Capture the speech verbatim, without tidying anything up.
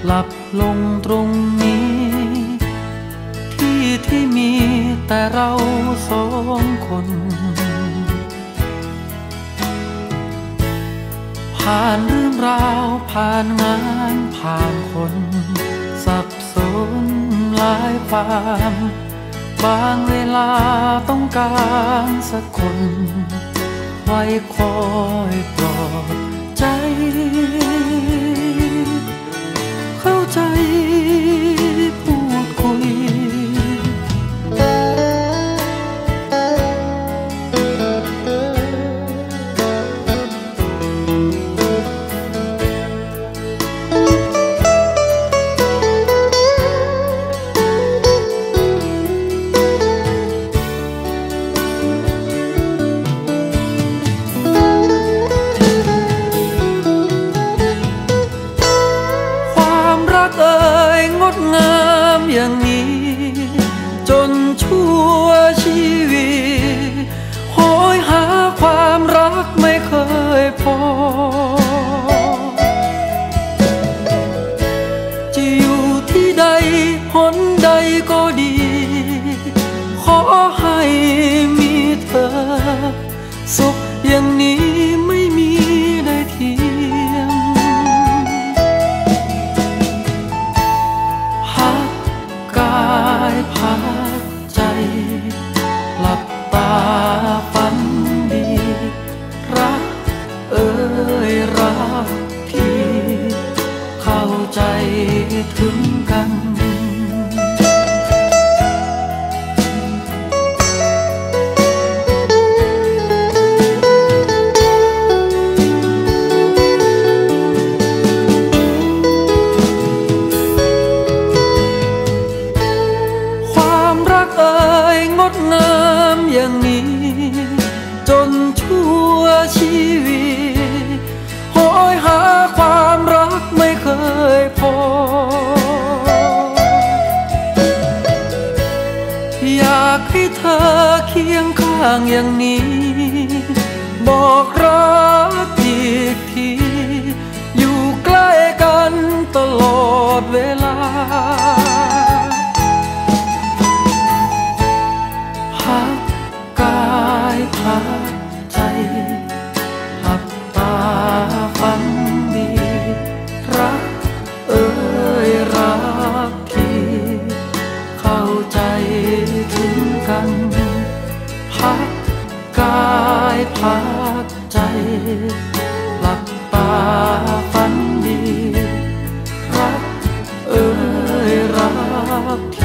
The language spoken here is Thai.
หลับลงตรงนี้ที่ที่มีแต่เราสองคนผ่านเรื่องราวผ่านงานผ่านคนสับสนหลายความบางเวลาต้องการสักคนไว้คอยปลอบใจเข้าใจพูดคุยเอ่ยงดงามอย่างนี้จนชั่วชีวิตโหยหาความรักไม่เคยพอจะอยู่ที่ใดหนใดก็ดีขอให้มีเธอสุขอย่างนี้ไม่มีได้เทียมพักใจหลับตาฝันดีรักเอ่ยรักที่เข้าใจถึงกันเอ่ยงดงามอย่างนี้จนชั่วชีวิตโหยหาความรักไม่เคยพออยากให้เธอเคียงข้างอย่างนี้บอกรักอีกทีอยู่ใกล้กันตลอดเวลาพักกายพักใจหลับตาฝันดีรักเอ่ยรักที่เข้าใจถึงกันพักกายพักใจหลับตาฝันดีรักเอ่ยรัก